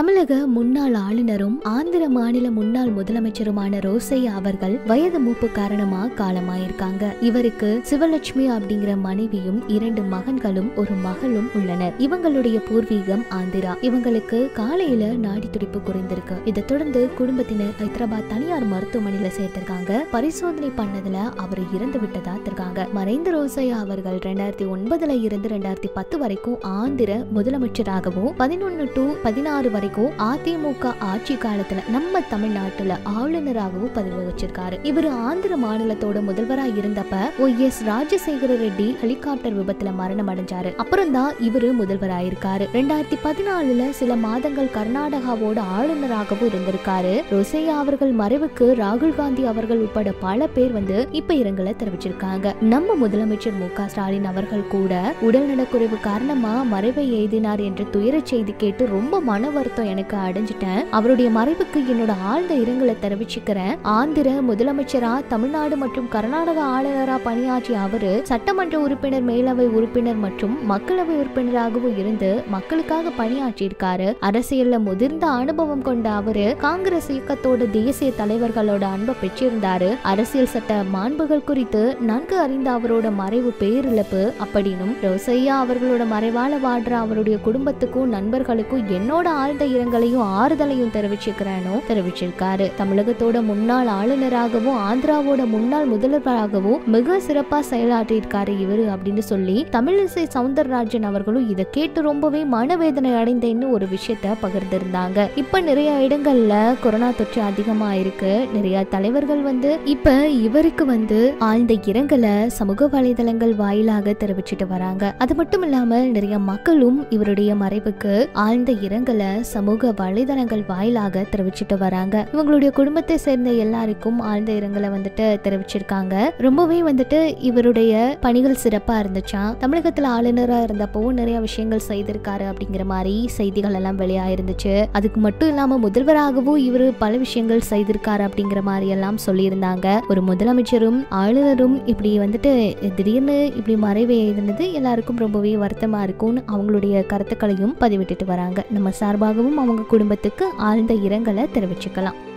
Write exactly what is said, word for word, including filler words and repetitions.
தமிழக முன்னாள் ஆளுநரும் ஆந்திர மாநில முன்னாள் முதலமைச்சருமான ரோசையா அவர்கள் வயது மூப்பு காரணமா காலமாயிருக்காங்க. இவருக்கு சிவலட்சுமி அப்படிங்கிற மனைவியும் இரண்டு மகன்களும் ஒரு மகளும் உள்ளனர். இவங்களுடைய பூர்வீகம் ஆந்திரா. இவங்களுக்கு காலையில நாடி துடிப்பு குறைந்திருக்கு. இதை தொடர்ந்து குடும்பத்தினர் ஹைதராபாத் தனியார் மருத்துவமனையில சேர்த்திருக்காங்க. பரிசோதனை பண்ணதுல அவர் இறந்து விட்டதா இருக்காங்க. மறைந்த ரோசையா அவர்கள் ரெண்டாயிரத்தி ஒன்பதுல இருந்து ரெண்டாயிரத்தி பத்து வரைக்கும் ஆந்திர முதலமைச்சராகவும் பதினொன்னு டு பதினாறு வரைக்கும் அதிமுக ஆட்சி காலத்துல நம்ம தமிழ்நாட்டுல ஆளுநராகவும் பதவி வச்சிருக்காரு. இவர் ஆந்திர மாநிலத்தோட முதல்வரா இருந்தப்ப ஓ எஸ் ராஜசேகர ரெட்டி ஹெலிகாப்டர் விபத்துல மரணம் அடைஞ்சாரு. அப்புறம் தான் இவரு முதல்வராயிருக்காரு. ரெண்டாயிரத்தி பதினாலுல சில மாதங்கள் கர்நாடகாவோட ஆளுநராகவும் இருந்திருக்காரு. ரோசையா அவர்கள் மறைவுக்கு ராகுல் காந்தி அவர்கள் உட்பட பல பேர் வந்து இப்ப இரங்கலை தெரிவிச்சிருக்காங்க. நம்ம முதலமைச்சர் மு க ஸ்டாலின் அவர்கள் கூட உடல்நலக்குறைவு காரணமா மறைவை எய்தினார் என்ற துயர செய்தி கேட்டு ரொம்ப மன வருத்தம் எனக்கு அடைஞ்சிட்டேன். அவருடைய மறைவுக்கு என்னோட ஆழ்ந்த இரங்கலை தெரிவிச்சுக்கிறேன். ஆந்திர முதலமைச்சரா தமிழ்நாடு மற்றும் கர்நாடக ஆளுநரா பணியாற்றிய அவரு சட்டமன்ற உறுப்பினர், மேலவை உறுப்பினர் மற்றும் மக்களவை உறுப்பினராகவும் இருந்து மக்களுக்காக பணியாற்றியிருக்காரு. அரசியல்ல முதிர்ந்த அனுபவம் கொண்ட அவரு காங்கிரஸ் இயக்கத்தோட தேசிய தலைவர்களோட அன்பை பெற்றிருந்தாரு. அரசியல் சட்ட மாண்புகள் குறித்து நன்கு அறிந்த அவரோட மறைவு பேரிழப்பு அப்படின்னும் ரோசையா அவர்களோட மறைவால வாடுற அவருடைய குடும்பத்துக்கும் நண்பர்களுக்கும் என்னோட ஆழ்ந்த இரங்கலையும் ஆறுதலையும் தெரிவிச்சுக்கிறேன்னு தெரிவிச்சிருக்காரு. தமிழகத்தோட முன்னாள் ஆளுநராகவும் ஆந்திராவோட முன்னாள் முதல்வராகவும் மிக சிறப்பா செயலாற்றியிருக்காரு இவரு அப்படின்னு சொல்லி தமிழிசை சவுந்தரராஜன் அவர்களும் இதை கேட்டு ரொம்பவே மனவேதனை அடைந்தேன்னு ஒரு விஷயத்த பகிர்ந்திருந்தாங்க. இப்ப நிறைய இடங்கள்ல கொரோனா தொற்று அதிகமா இருக்கு. நிறைய தலைவர்கள் வந்து இப்ப இவருக்கு வந்து ஆழ்ந்த இரங்கலை சமூக வலைதளங்கள் வாயிலாக தெரிவிச்சிட்டு வராங்க. அது மட்டும் இல்லாம நிறைய மக்களும் இவருடைய மறைவுக்கு ஆழ்ந்த இரங்கலை சமூக வலைதளங்கள் வாயிலாக தெரிவிச்சிட்டு வராங்க. இவங்களுடைய குடும்பத்தை சேர்ந்த எல்லாருக்கும் ஆழ்ந்த இரங்கலை வந்துட்டு தெரிவிச்சிருக்காங்க. ரொம்பவே வந்துட்டு இவருடைய பணிகள் சிறப்பா இருந்துச்சா, தமிழகத்துல ஆளுநரா இருந்தப்போ நிறைய விஷயங்கள் செய்திருக்காரு அப்படிங்கிற மாதிரி செய்திகள் எல்லாம் வெளியாயிருந்துச்சு. அதுக்கு மட்டும் இல்லாம முதல்வராகவும் இவரு பல விஷயங்கள் செய்திருக்காரு அப்படிங்கிற மாதிரி எல்லாம் சொல்லியிருந்தாங்க. ஒரு முதலமைச்சரும் ஆளுநரும் இப்படி வந்துட்டு திடீர்னு இப்படி மறைவு எழுதினது எல்லாருக்கும் ரொம்பவே வருத்தமா இருக்கும். அவங்களுடைய கருத்துக்களையும் பதிவிட்டுட்டு வராங்க. நம்ம சார்பாகவும் அவங்க குடும்பத்துக்கு ஆழ்ந்த இரங்கலை தெரிவிச்சுக்கலாம்.